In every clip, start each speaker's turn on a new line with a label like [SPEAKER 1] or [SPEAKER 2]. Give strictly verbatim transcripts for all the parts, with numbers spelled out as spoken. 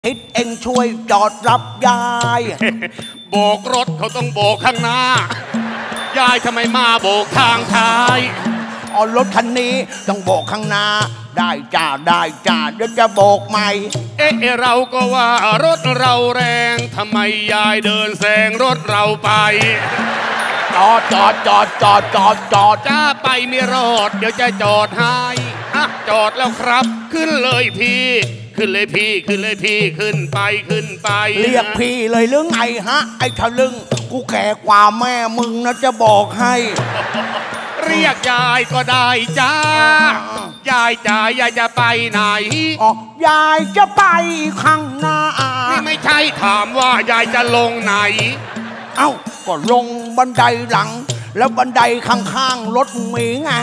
[SPEAKER 1] ทิศเองช่วยจอดรับยาย
[SPEAKER 2] โบกรถเขาต้องโบกข้างหน้ายายทำไมมาโบกทางท้าย
[SPEAKER 1] อ๋อรถคันนี้ต้องโบกข้างหน้าได้จ้าได้จ้าเดี๋ยวจะโบกใหม่
[SPEAKER 2] เอ๊ะเราก็ว่ารถเราแรงทำไมยายเดินแซงรถเราไป
[SPEAKER 1] จอดจอดจอดจอดจอดจอด
[SPEAKER 2] จ้าไปไม่รอดเดี๋ยวจะจอดให้อ่ะจอดแล้วครับขึ้นเลยพี่ขึ้นเลยพี่ขึ้นเลยพี่ขึ้นไปขึ้นไป
[SPEAKER 1] เรียกพี่เลยเรื่องไงฮะไอ้ทะลึงกูแก่กว่าแม่มึงนะจะบอกให้
[SPEAKER 2] เรียกยายก็ได้จ้ายายจ๋ายายจะไปไหน
[SPEAKER 1] อ๋อยายจะไปข้างหน้า
[SPEAKER 2] นี่ไม่ใช่ถามว่ายายจะลงไหน
[SPEAKER 1] เอ้าก็ลงบันไดหลังแล้วบันไดข้างๆรถหมีไง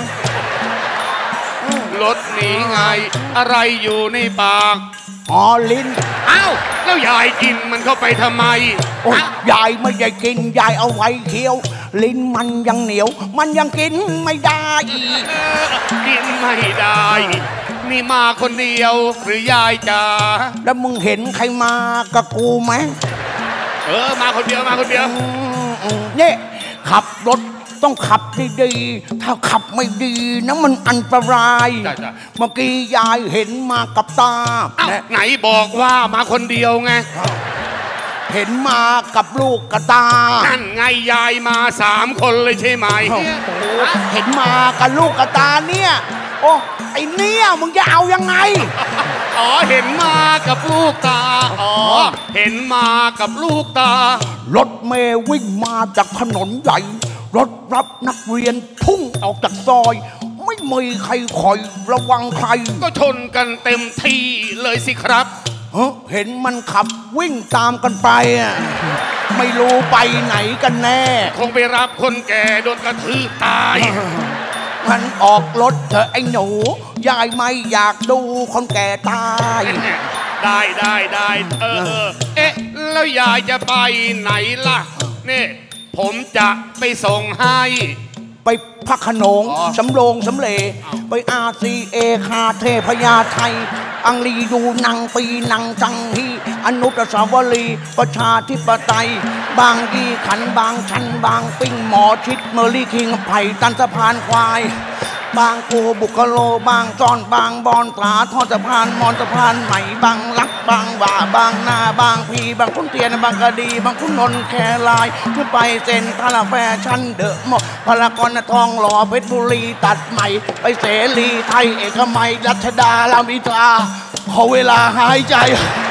[SPEAKER 2] รถหนีไงอะไรอยู่ในปาก
[SPEAKER 1] อ๋อลิ้น
[SPEAKER 2] เอ้าแล้วยายกินมันเข้าไปทำไม
[SPEAKER 1] โอ้ยายไม่ได้กินยายเอาไว้เคี้ยวลิ้นมันยังเหนียวมันยังกินไม่ได้
[SPEAKER 2] กินไม่ได้นี่มาคนเดียวหรือยายจ๋า
[SPEAKER 1] แล้วมึงเห็นใครมากับกูไหม
[SPEAKER 2] เออมาคนเดียวมาคนเดียว
[SPEAKER 1] เนี่ยขับรถต้องขับดีๆถ้าขับไม่ดีนะมันอันตรายเมื่อกี้ยายเห็นมากับตา
[SPEAKER 2] ไหนบอกว่ามาคนเดียวไง
[SPEAKER 1] เห็นมากับลูกกับตา
[SPEAKER 2] นั่นไงยายมาสามคนเลยใช่ไหม
[SPEAKER 1] เห็นมากับลูกกับตาเนี่ยโอ้ไอเนี่ยมึงจะเอายังไง
[SPEAKER 2] อ๋อเห็นมากับลูกตาอ๋อเห็นมากับลูกตาร
[SPEAKER 1] ถเมย์วิ่งมาจากถนนใหญ่รถรับนักเรียนพุ่งออกจากซอยไม่มีใครคอยระวังใคร
[SPEAKER 2] ก็ชนกันเต็มที่เลยสิครับ
[SPEAKER 1] เห็นมันขับวิ่งตามกันไปอ่ะไม่รู้ไปไหนกันแน่
[SPEAKER 2] คงไปรับคนแก่โดนกระทืบตาย
[SPEAKER 1] มันออกรถเถอะไอ้หนูยายไม่อยากดูคนแก่ตาย
[SPEAKER 2] ได้ได้ได้เออเอ๊ะแล้วยายจะไปไหนล่ะนี่ผมจะไปส่งให้
[SPEAKER 1] ไปพระโขนงสำโรงสำเลไปอาซีเอคาเทพยาไทยอังรีดูนังปีนังจังฮีอนุตสาวรีย์ประชาธิปไตยบางยีขันบางชันบางปิ้งหมอชิดเมอรี่คิงไผ่ตันสะพานควายบางโกบุคโลบางจอนบางบอนตราทอดสะพานมอนสะพานใหม่บางลักบางว่าบางนาบางพีบางขุนเทียนบางกะดีบางขุนนนท์แคลายขึ้นไปเซ็นทรัลแฟชั่นเดอะมอลล์พารากอนทองหล่อเพชรบุรีตัดใหม่ไปเสรีไทยเอกมัยรัชดาลามิตราขอเวลาหายใจ